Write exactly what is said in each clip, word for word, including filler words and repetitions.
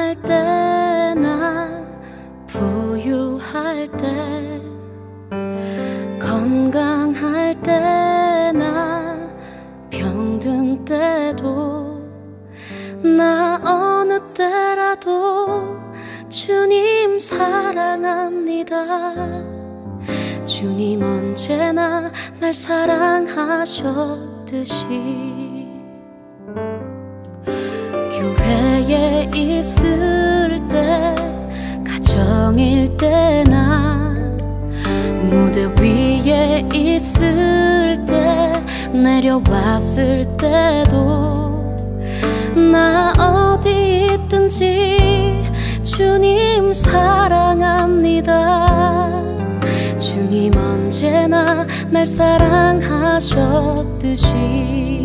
가난할 때나 부유할 때, 건강할 때나 병든 때도, 나 어느 때라도 주님 사랑합니다. 주님 언제나 날 사랑하셨듯이. 교회에 있을 때, 가정일 때나 무대 위에 있을 때, 내려왔을 때도, 나 어디 있든지 주님 사랑합니다. 주님 언제나 날 사랑하셨듯이.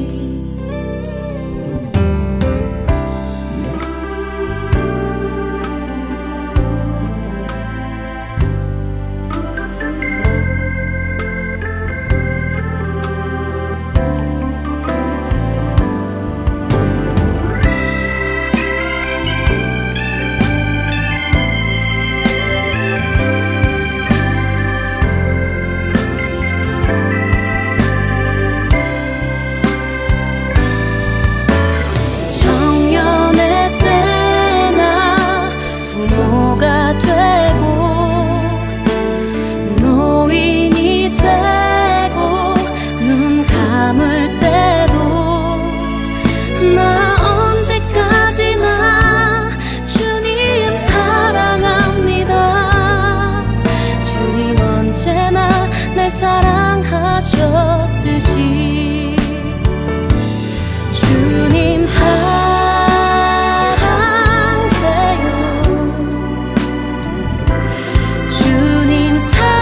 사랑하셨듯이. 주님 사랑해요. 주님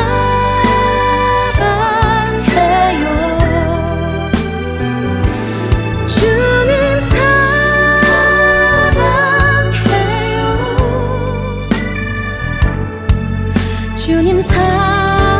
사랑해요. 주님 사랑해요. 주님 사랑해요.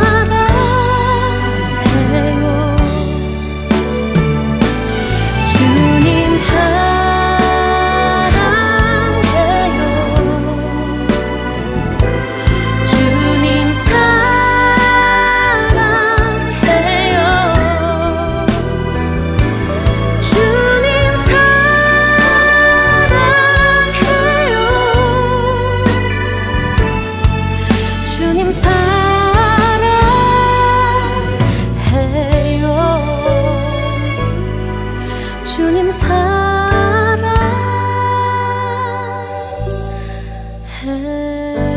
주님 사랑해요.